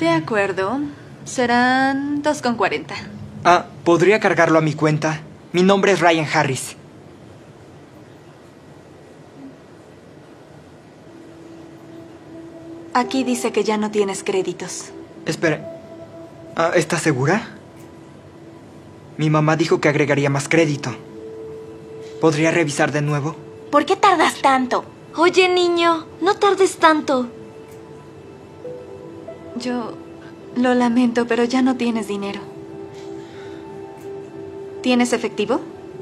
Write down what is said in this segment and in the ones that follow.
De acuerdo. Serán 2,40. Ah, ¿podría cargarlo a mi cuenta? Mi nombre es Ryan Harris. Aquí dice que ya no tienes créditos. Espera. ¿Estás segura? Mi mamá dijo que agregaría más crédito. ¿Podría revisar de nuevo? ¿Por qué tardas tanto? Oye, niño, no tardes tanto. Yo lo lamento, pero ya no tienes dinero. ¿Tienes efectivo?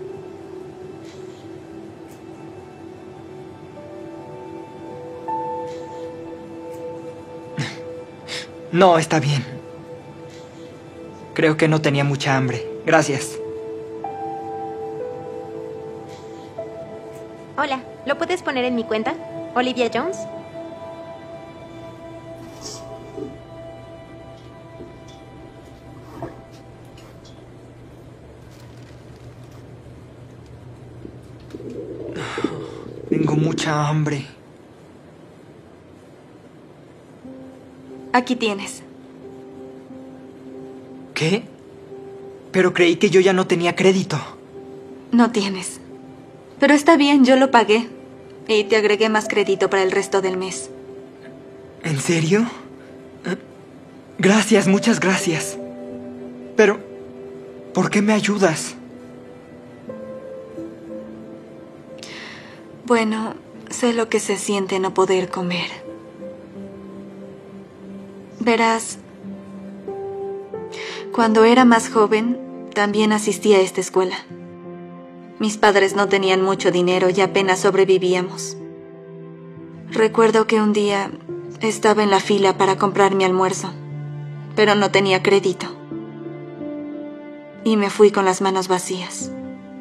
No, está bien. Creo que no tenía mucha hambre. Gracias. Hola, ¿lo puedes poner en mi cuenta? ¿Olivia Jones? Tengo mucha hambre. Aquí tienes. ¿Qué? Pero creí que yo ya no tenía crédito. No tienes. Pero está bien, yo lo pagué. Y te agregué más crédito para el resto del mes. ¿En serio? Gracias, muchas gracias. Pero, ¿por qué me ayudas? Bueno, sé lo que se siente no poder comer. Verás, cuando era más joven, también asistí a esta escuela. Mis padres no tenían mucho dinero y apenas sobrevivíamos. Recuerdo que un día estaba en la fila para comprar mi almuerzo, pero no tenía crédito. Y me fui con las manos vacías.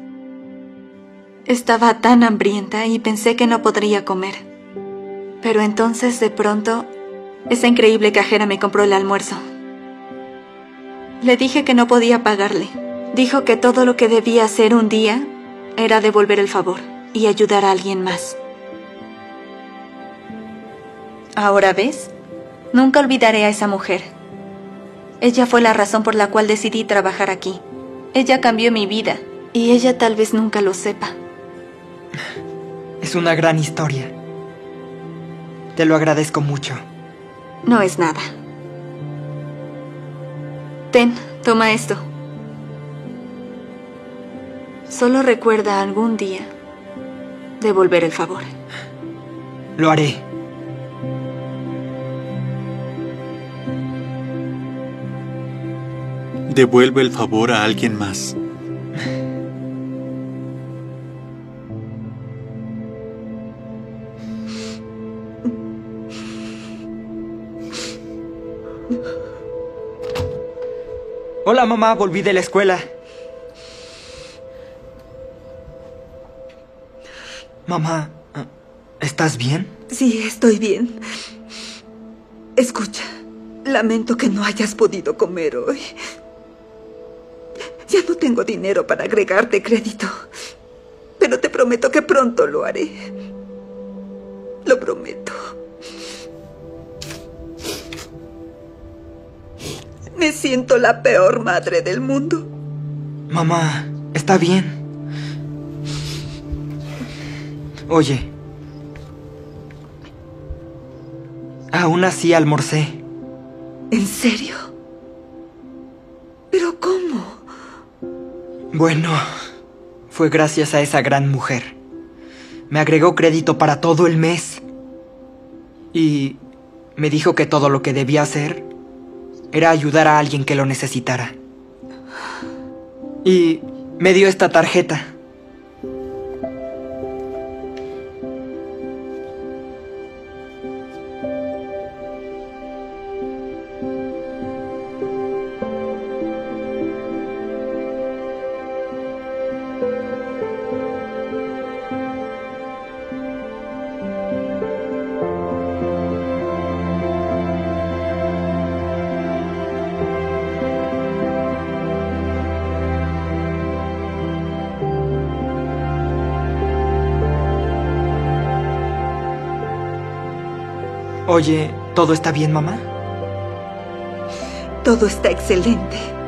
Estaba tan hambrienta y pensé que no podría comer. Pero entonces, de pronto, esa increíble cajera me compró el almuerzo. Le dije que no podía pagarle. Dijo que todo lo que debía hacer un día era devolver el favor y ayudar a alguien más. ¿Ahora ves? Nunca olvidaré a esa mujer. Ella fue la razón por la cual decidí trabajar aquí. Ella cambió mi vida y ella tal vez nunca lo sepa. Es una gran historia. Te lo agradezco mucho. No es nada. Ten, toma esto. Solo recuerda algún día devolver el favor. Lo haré. Devuelve el favor a alguien más. Hola, mamá, volví de la escuela. Mamá, ¿estás bien? Sí, estoy bien. Escucha, lamento que no hayas podido comer hoy. Ya no tengo dinero para agregarte crédito, pero te prometo que pronto lo haré. Lo prometo. Me siento la peor madre del mundo. Mamá, está bien. Oye, aún así almorcé. ¿En serio? ¿Pero cómo? Bueno, fue gracias a esa gran mujer. Me agregó crédito para todo el mes. Y me dijo que todo lo que debía hacer era ayudar a alguien que lo necesitara. Y me dio esta tarjeta. Oye, ¿todo está bien, mamá? Todo está excelente.